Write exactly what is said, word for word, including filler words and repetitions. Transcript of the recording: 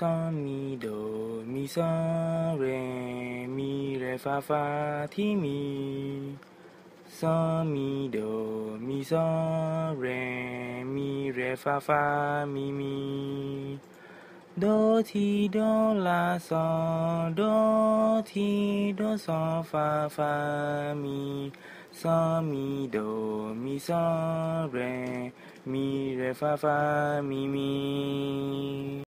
Son mi do mi son re mi re fa fa ti mi. Son mi do mi son re mi re fa fa mi mi. Do ti do la son do ti do son fa fa mi. Son mi do mi son re mi re fa fa mi mi.